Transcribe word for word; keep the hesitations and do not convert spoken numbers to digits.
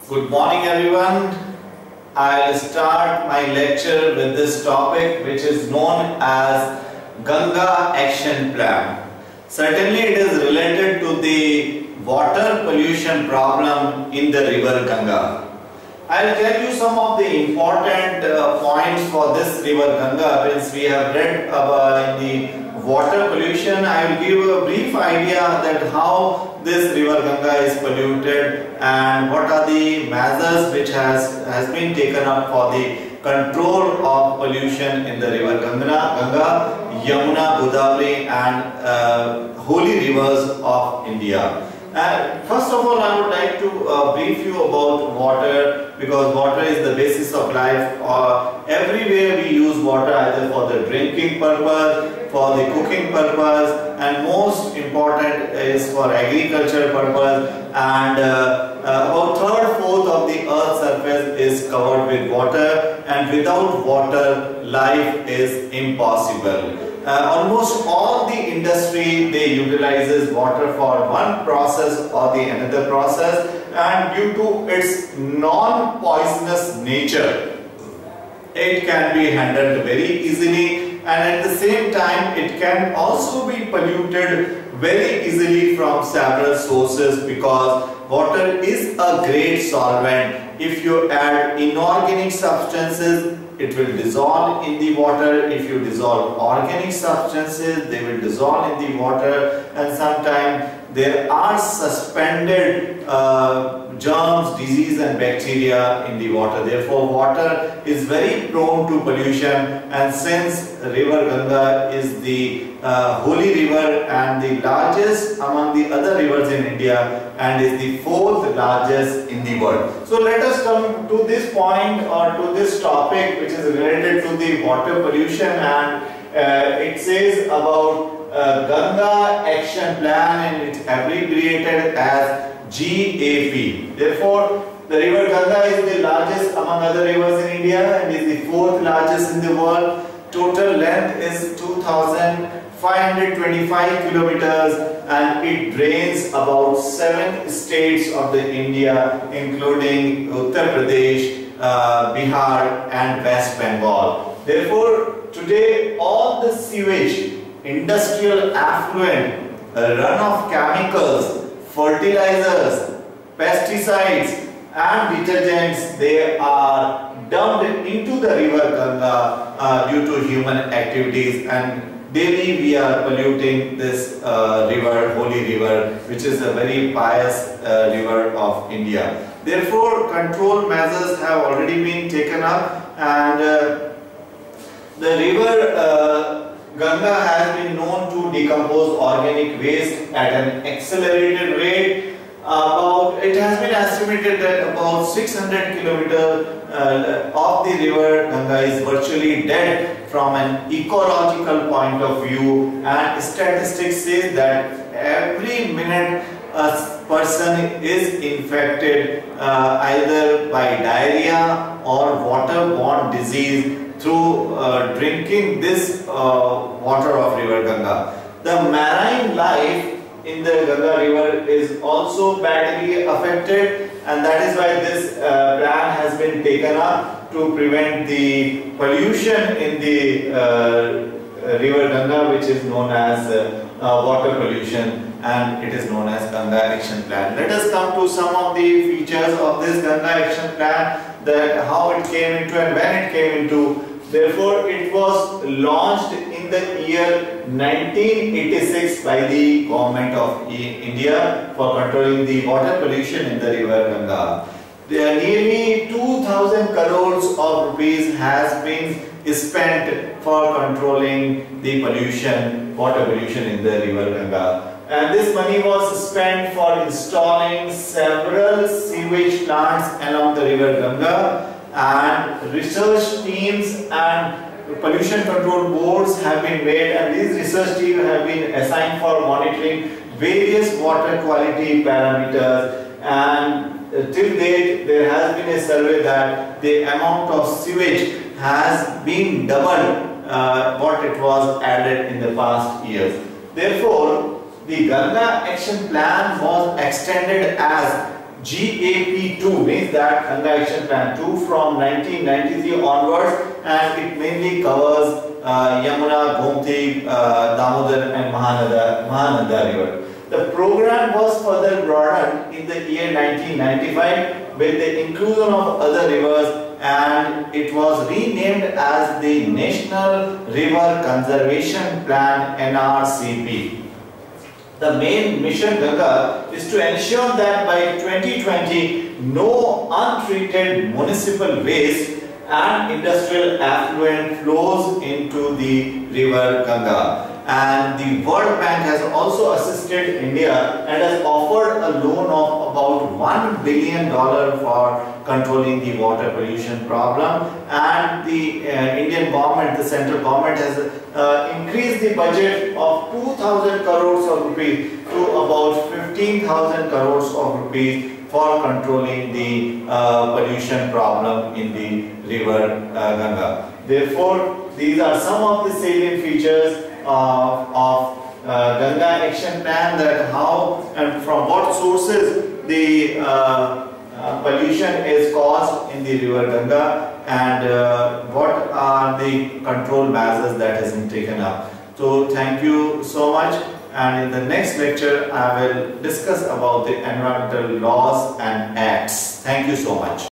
Good morning everyone. I'll start my lecture with this topic which is known as Ganga Action Plan. Certainly it is related to the water pollution problem in the river Ganga. I'll tell you some of the important uh, points for this river Ganga. Since we have read about in the water pollution, I will give a brief idea that how this river Ganga is polluted and what are the measures which has, has been taken up for the control of pollution in the river Ganga, Ganga Yamuna, Godavari and uh, holy rivers of India. And first of all, I would like to uh, brief you about water, because water is the basis of life. Uh, everywhere we use water either for the drinking purpose, for the cooking purpose, and most important is for agriculture purpose. And uh, uh, about third fourth of the earth's surface is covered with water, and without water life is impossible. Uh, almost all the industry they utilizes water for one process or the another process, and due to its non-poisonous nature it can be handled very easily, and at the same time it can also be polluted very easily from several sources, because water is a great solvent. If you add inorganic substances, it will dissolve in the water. If you dissolve organic substances, they will dissolve in the water, and sometimes there are suspended uh, germs, disease and bacteria in the water. Therefore, water is very prone to pollution, and since river Ganga is the uh, holy river and the largest among the other rivers in India and is the fourth largest in the world. So let us come to this point or to this topic which is related to the water pollution, and uh, it says about uh, Ganga Action Plan, and it's abbreviated as G A P. Therefore, the river Ganga is the largest among other rivers in India and is the fourth largest in the world. Total length is two thousand five hundred twenty-five kilometers, and it drains about seven states of the India, including Uttar Pradesh, uh, Bihar and West Bengal. Therefore, today all the sewage, industrial effluent, runoff chemicals, fertilizers, pesticides and detergents, they are dumped into the river Ganga uh, due to human activities, and daily we are polluting this uh, river, holy river, which is a very pious uh, river of India. Therefore, control measures have already been taken up, and uh, the river uh, Ganga has been known to decompose organic waste at an accelerated rate. About it has been estimated that about six hundred kilometers uh, of the river Ganga is virtually dead from an ecological point of view, and statistics say that every minute a person is infected uh, either by diarrhea or waterborne disease through uh, drinking this uh, water of river Ganga. The marine life in the Ganga river is also badly affected, and that is why this uh, plan has been taken up to prevent the pollution in the uh, river Ganga, which is known as uh, uh, water pollution, and it is known as Ganga Action Plan. Let us come to some of the features of this Ganga Action Plan, that how it came into and when it came into. Therefore, it was launched in the year nineteen eighty-six by the government of India for controlling the water pollution in the river Ganga. There are nearly two thousand crores of rupees has been spent for controlling the pollution, water pollution in the river Ganga. And this money was spent for installing several sewage plants along the river Ganga, and research teams and pollution control boards have been made, and these research teams have been assigned for monitoring various water quality parameters, and uh, till date there has been a survey that the amount of sewage has been doubled uh, what it was added in the past years. Therefore, the Ganga Action Plan was extended as G A P two means that Ganga Action Plan two from nineteen ninety-three onwards, and it mainly covers uh, Yamuna, Gomti, uh, Damodar and Mahanada, Mahanada river. The program was further broadened in the year nineteen ninety-five with the inclusion of other rivers, and it was renamed as the National River Conservation Plan N R C P. The main mission Ganga is to ensure that by twenty twenty no untreated municipal waste and industrial effluent flows into the river Ganga. And the World Bank has also assisted India and has offered a loan of about one billion dollars for controlling the water pollution problem. And the uh, Indian government, the central government, has uh, increased the budget of two thousand crores of rupees to about fifteen thousand crores of rupees for controlling the uh, pollution problem in the river uh, Ganga. Therefore, these are some of the salient features uh, of uh, Ganga Action Plan, that how and from what sources the uh, uh, pollution is caused in the river Ganga, and uh, what are the control measures that has been taken up. So thank you so much, and in the next lecture I will discuss about the environmental laws and acts. Thank you so much.